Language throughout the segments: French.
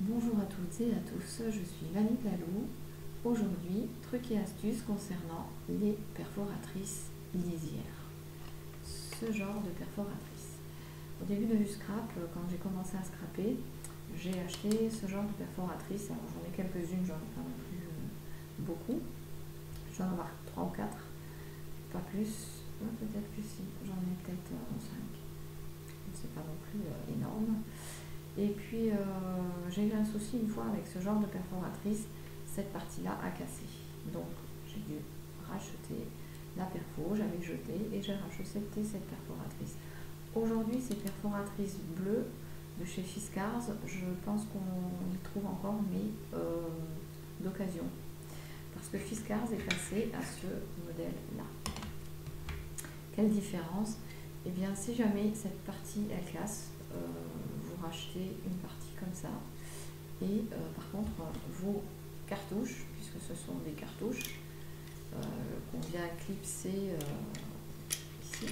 Bonjour à toutes et à tous, je suis Vanille Lalou. Aujourd'hui, trucs et astuces concernant les perforatrices lisières. Ce genre de perforatrice. Au début de scrap, quand j'ai commencé à scraper, j'ai acheté ce genre de perforatrice. Alors j'en ai quelques-unes, j'en ai pas non plus beaucoup. Je dois en avoir 3 ou 4, pas plus, peut-être que si, j'en ai peut-être 5. C'est pas non plus énorme. Et puis j'ai eu un souci une fois avec ce genre de perforatrice, cette partie-là a cassé. Donc j'ai dû racheter la perfo, j'avais jeté et j'ai racheté cette perforatrice. Aujourd'hui, ces perforatrices bleues de chez Fiskars, je pense qu'on y trouve encore, mais d'occasion. Parce que Fiskars est passé à ce modèle-là. Quelle différence? Eh bien, si jamais cette partie elle casse, vous rachetez une partie comme ça. Et par contre, vos cartouches, puisque ce sont des cartouches qu'on vient clipser ici,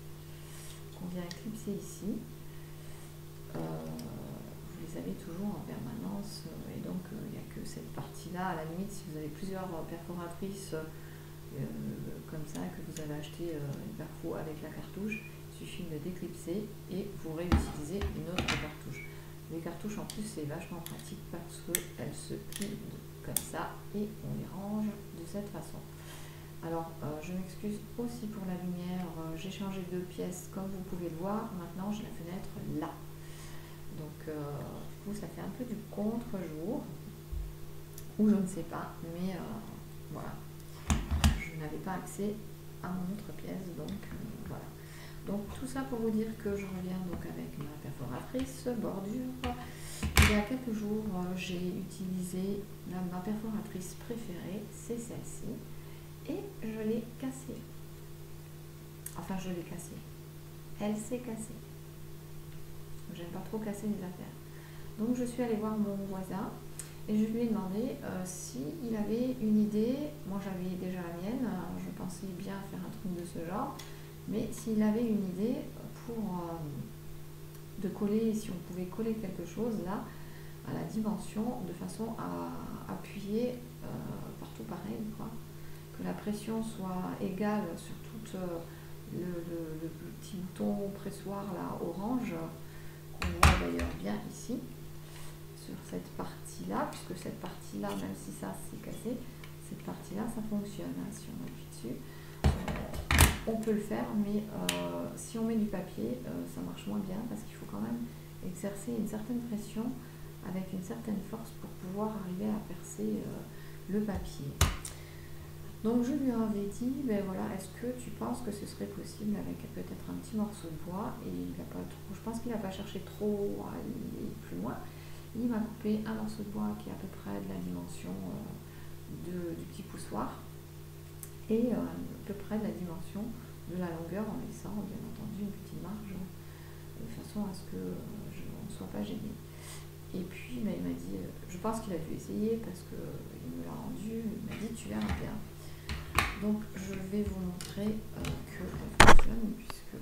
vous les avez toujours en permanence. Et donc, il n'y a que cette partie-là. À la limite, si vous avez plusieurs perforatrices comme ça, que vous avez acheté une perfo avec la cartouche, il suffit de déclipser et vous réutilisez une autre cartouche. Les cartouches en plus c'est vachement pratique parce qu'elles se plient comme ça et on les range de cette façon. Alors je m'excuse aussi pour la lumière, j'ai changé de pièce comme vous pouvez le voir, maintenant j'ai la fenêtre là. Donc du coup ça fait un peu du contre-jour, ou je ne sais pas, mais voilà. Je n'avais pas accès à mon autre pièce, donc voilà. Donc tout ça pour vous dire que je reviens donc avec ma perforatrice bordure. Il y a quelques jours, j'ai utilisé ma perforatrice préférée, c'est celle-ci, et je l'ai cassée. Enfin, je l'ai cassée. Elle s'est cassée. J'aime pas trop casser les affaires. Donc je suis allée voir mon voisin et je lui ai demandé s'il avait une idée. Moi j'avais déjà la mienne, je pensais bien faire un truc de ce genre. Mais s'il avait une idée pour de coller, si on pouvait coller quelque chose là à la dimension de façon à appuyer partout pareil, quoi. Que la pression soit égale sur tout le petit bouton pressoir là orange qu'on voit d'ailleurs bien ici sur cette partie là, puisque cette partie là, même si ça s'est cassé, cette partie là ça fonctionne, hein, si on appuie dessus. On peut le faire, mais si on met du papier, ça marche moins bien parce qu'il faut quand même exercer une certaine pression avec une certaine force pour pouvoir arriver à percer le papier. Donc je lui avais dit, ben voilà, est-ce que tu penses que ce serait possible avec peut-être un petit morceau de bois? Et il a pas trop, je pense qu'il n'a pas cherché trop à aller plus loin. Il m'a coupé un morceau de bois qui est à peu près de la dimension du petit poussoir. Et à peu près de la dimension de la longueur en laissant bien entendu une petite marge de façon à ce que je ne sois pas gênée. Et puis il m'a dit, je pense qu'il a dû essayer parce qu'il me l'a rendu, il m'a dit tu verras bien. Donc je vais vous montrer que ça fonctionne puisque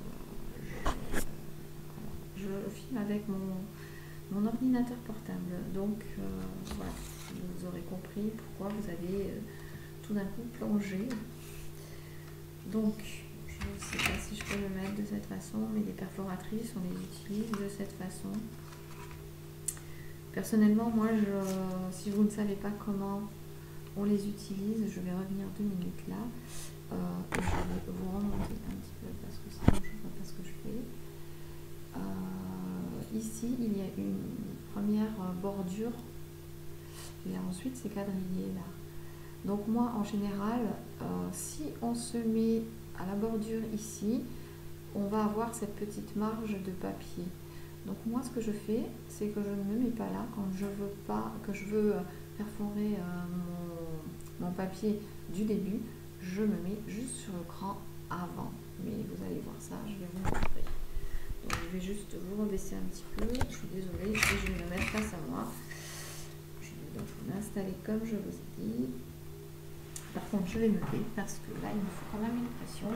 je filme avec mon ordinateur portable. Donc voilà, vous aurez compris pourquoi vous avez tout d'un coup plongé. Donc, je ne sais pas si je peux le mettre de cette façon, mais les perforatrices, on les utilise de cette façon. Personnellement, moi, si vous ne savez pas comment on les utilise, je vais revenir 2 minutes là. Et je vais vous remonter un petit peu parce que sinon je ne vois pas ce que je fais. Ici, il y a une première bordure et ensuite c'est quadrillé là. Donc moi en général, si on se met à la bordure ici, on va avoir cette petite marge de papier. Donc moi ce que je fais, c'est que je ne me mets pas là quand je veux pas, que je veux perforer mon papier du début, je me mets juste sur le cran avant. Mais vous allez voir ça, je vais vous montrer. Donc je vais juste vous rebaisser un petit peu, je suis désolée, et je vais me mettre face à moi. Je vais donc m'installer comme je vous ai dit. Par contre, je vais me lever parce que là, il me faut quand même une pression.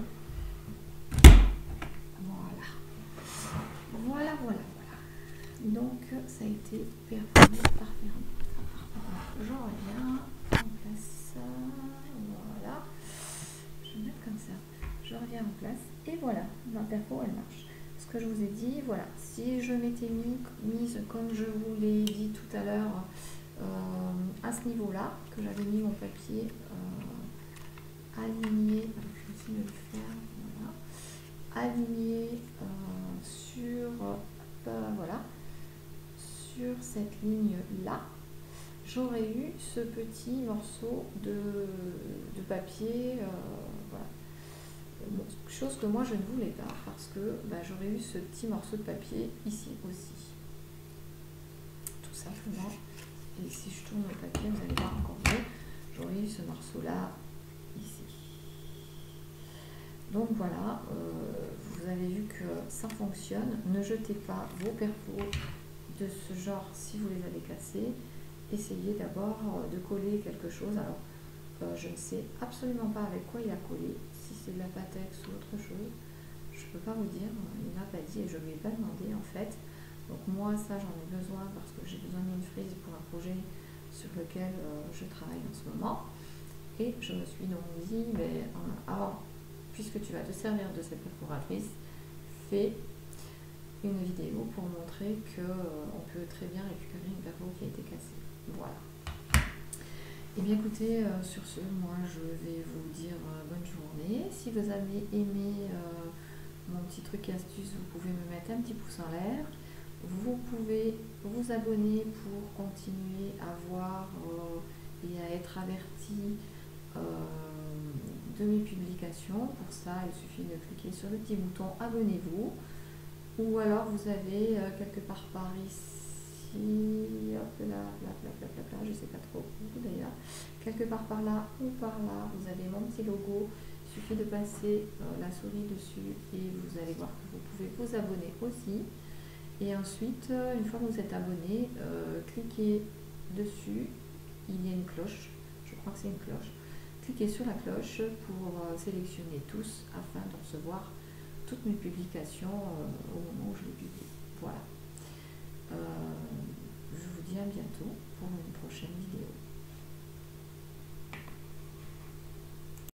Voilà. Voilà. Donc, ça a été perforé parfaitement. que je vous ai dit, voilà, si je m'étais mise comme je vous l'ai dit tout à l'heure, à ce niveau-là, que j'avais mis mon papier aligné, alors je vais essayer de le faire, voilà, aligné sur, voilà, sur cette ligne-là, j'aurais eu ce petit morceau de papier, voilà. Bon, chose que moi je ne voulais pas parce que j'aurais eu ce petit morceau de papier ici aussi, tout simplement. Et si je tourne le papier, vous allez voir encore mieux, j'aurais eu ce morceau là ici. Donc voilà, vous avez vu que ça fonctionne. Ne jetez pas vos perfos de ce genre si vous les avez cassés. Essayez d'abord de coller quelque chose. Alors je ne sais absolument pas avec quoi il a collé, si c'est de la Pattex ou autre chose, je ne peux pas vous dire, il ne m'a pas dit et je ne lui ai pas demandé en fait. Donc moi ça j'en ai besoin parce que j'ai besoin d'une frise pour un projet sur lequel je travaille en ce moment. Et je me suis donc dit, avant, puisque tu vas te servir de cette perforatrice, fais une vidéo pour montrer qu'on peut très bien récupérer une perfo qui a été cassée. Voilà. Et bien écoutez, sur ce, moi je vais vous dire bonne journée. Si vous avez aimé mon petit truc et astuce, vous pouvez me mettre un petit pouce en l'air. Vous pouvez vous abonner pour continuer à voir et à être averti de mes publications. Pour ça, il suffit de cliquer sur le petit bouton abonnez-vous. Ou alors vous avez quelque part par ici, hop là, je ne sais pas trop où d'ailleurs, quelque part par là ou par là, vous avez mon petit logo. Il suffit de passer la souris dessus et vous allez voir que vous pouvez vous abonner aussi. Et ensuite, une fois que vous êtes abonné, cliquez dessus, il y a une cloche, je crois que c'est une cloche. Cliquez sur la cloche pour sélectionner tous afin de recevoir toutes mes publications au moment où je les publie.